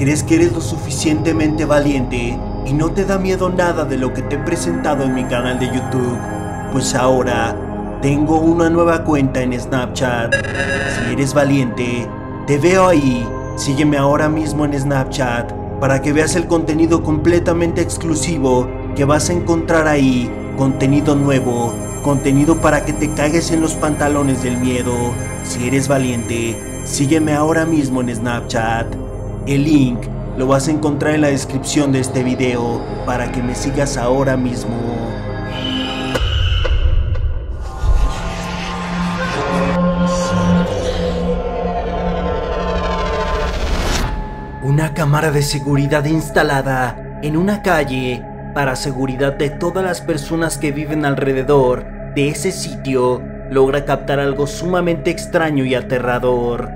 ¿Crees que eres lo suficientemente valiente y no te da miedo nada de lo que te he presentado en mi canal de YouTube? Pues ahora tengo una nueva cuenta en Snapchat. Si eres valiente, te veo ahí. Sígueme ahora mismo en Snapchat para que veas el contenido completamente exclusivo que vas a encontrar ahí. Contenido nuevo, contenido para que te cagues en los pantalones del miedo. Si eres valiente, sígueme ahora mismo en Snapchat. El link lo vas a encontrar en la descripción de este video para que me sigas ahora mismo. Una cámara de seguridad instalada en una calle para seguridad de todas las personas que viven alrededor de ese sitio logra captar algo sumamente extraño y aterrador.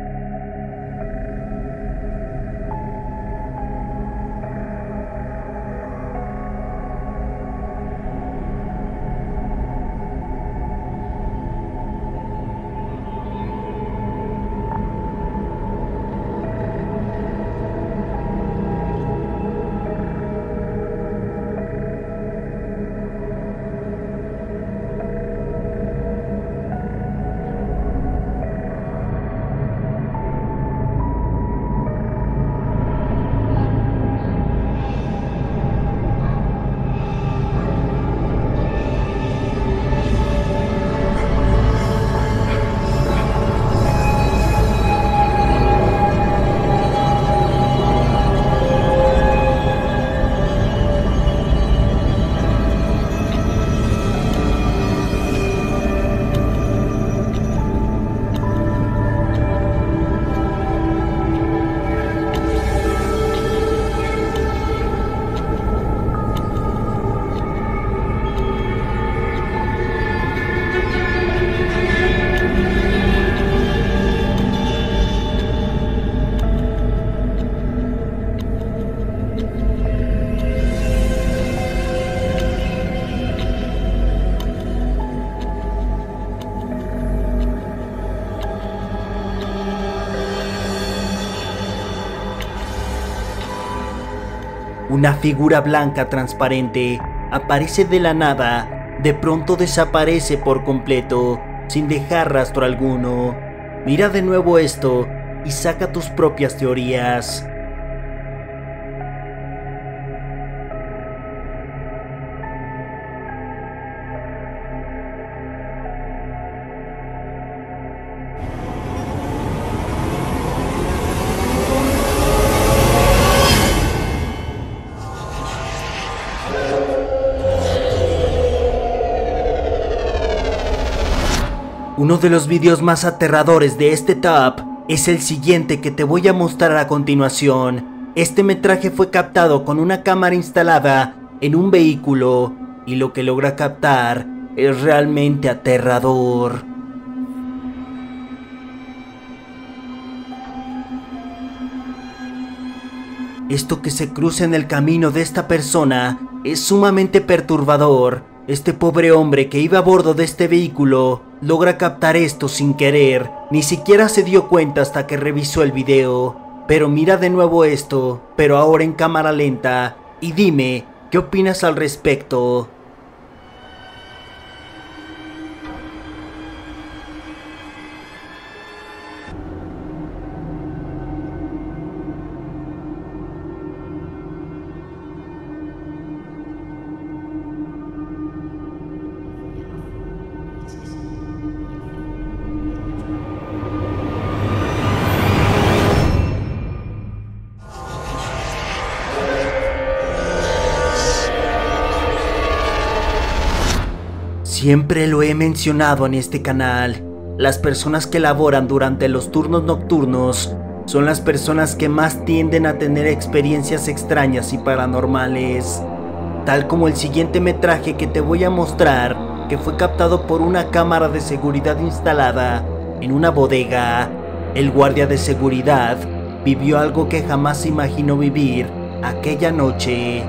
Una figura blanca transparente aparece de la nada, de pronto desaparece por completo, sin dejar rastro alguno. Mira de nuevo esto y saca tus propias teorías. Uno de los vídeos más aterradores de este top es el siguiente que te voy a mostrar a continuación. Este metraje fue captado con una cámara instalada en un vehículo y lo que logra captar es realmente aterrador. Esto que se cruza en el camino de esta persona es sumamente perturbador. Este pobre hombre que iba a bordo de este vehículo logra captar esto sin querer, ni siquiera se dio cuenta hasta que revisó el video. Pero mira de nuevo esto, pero ahora en cámara lenta, y dime, ¿qué opinas al respecto? Siempre lo he mencionado en este canal, las personas que laboran durante los turnos nocturnos son las personas que más tienden a tener experiencias extrañas y paranormales, tal como el siguiente metraje que te voy a mostrar, que fue captado por una cámara de seguridad instalada en una bodega. El guardia de seguridad vivió algo que jamás imaginó vivir aquella noche.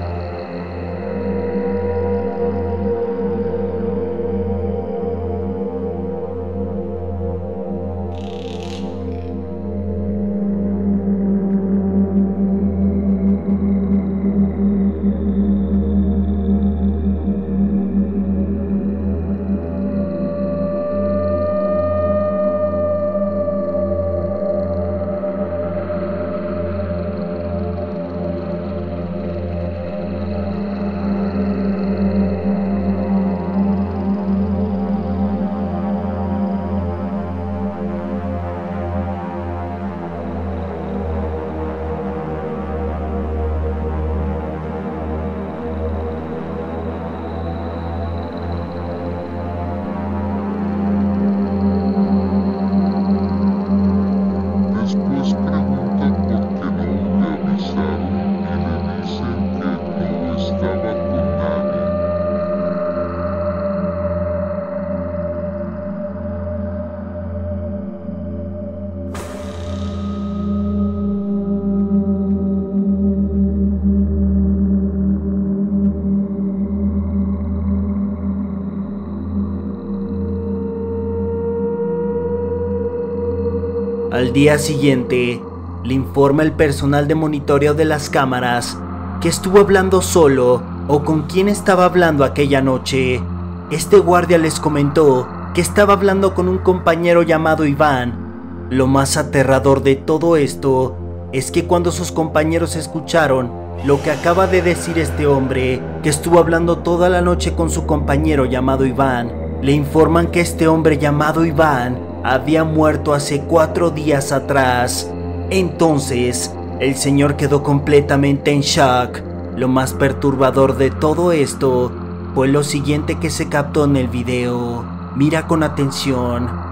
Al día siguiente, le informa el personal de monitoreo de las cámaras que estuvo hablando solo o con quién estaba hablando aquella noche. Este guardia les comentó que estaba hablando con un compañero llamado Iván. Lo más aterrador de todo esto es que cuando sus compañeros escucharon lo que acaba de decir este hombre, que estuvo hablando toda la noche con su compañero llamado Iván, le informan que este hombre llamado Iván había muerto hace 4 días atrás. Entonces, el señor quedó completamente en shock. Lo más perturbador de todo esto fue lo siguiente que se captó en el video. Mira con atención.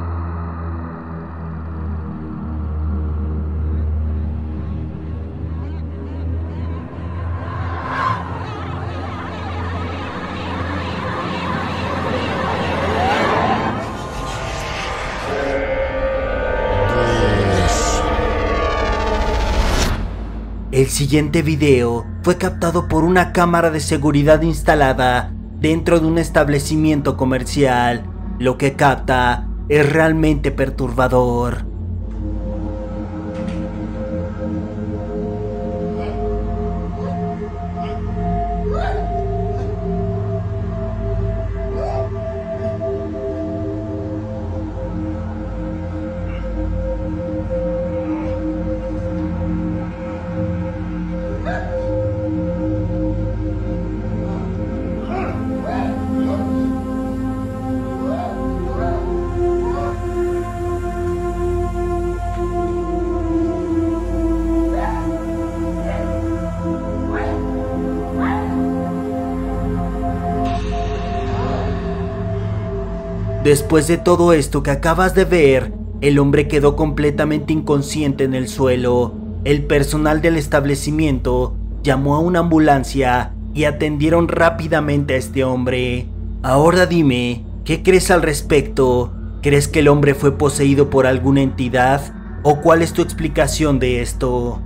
El siguiente video fue captado por una cámara de seguridad instalada dentro de un establecimiento comercial. Lo que capta es realmente perturbador. Después de todo esto que acabas de ver, el hombre quedó completamente inconsciente en el suelo. El personal del establecimiento llamó a una ambulancia y atendieron rápidamente a este hombre. Ahora dime, ¿qué crees al respecto? ¿Crees que el hombre fue poseído por alguna entidad? ¿O cuál es tu explicación de esto?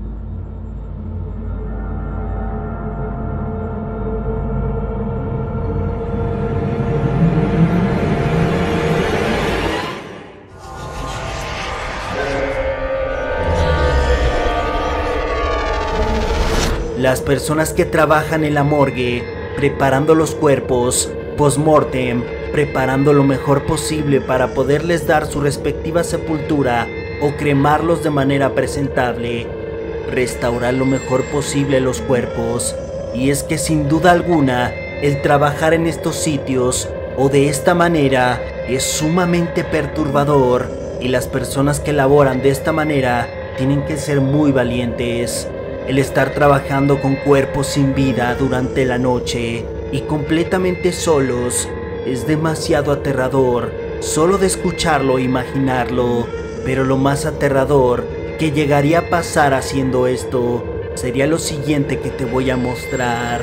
Las personas que trabajan en la morgue, preparando los cuerpos, post-mortem, preparando lo mejor posible para poderles dar su respectiva sepultura o cremarlos de manera presentable, restaurar lo mejor posible los cuerpos. Y es que sin duda alguna, el trabajar en estos sitios o de esta manera es sumamente perturbador, y las personas que laboran de esta manera tienen que ser muy valientes. El estar trabajando con cuerpos sin vida durante la noche y completamente solos es demasiado aterrador solo de escucharlo e imaginarlo. Pero lo más aterrador que llegaría a pasar haciendo esto sería lo siguiente que te voy a mostrar.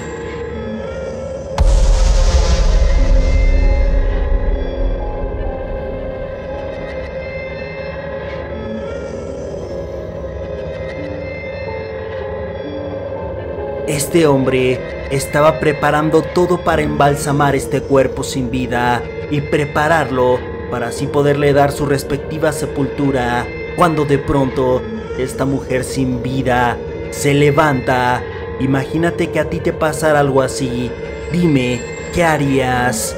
Este hombre estaba preparando todo para embalsamar este cuerpo sin vida y prepararlo para así poderle dar su respectiva sepultura, cuando de pronto esta mujer sin vida se levanta. Imagínate que a ti te pasara algo así. Dime, ¿qué harías?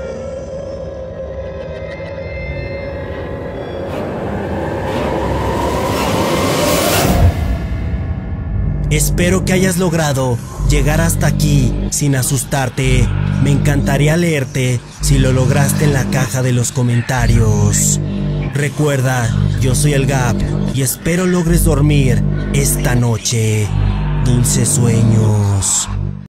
Espero que hayas logrado llegar hasta aquí sin asustarte. Me encantaría leerte si lo lograste en la caja de los comentarios. Recuerda, yo soy el Gap y espero logres dormir esta noche. Dulces sueños.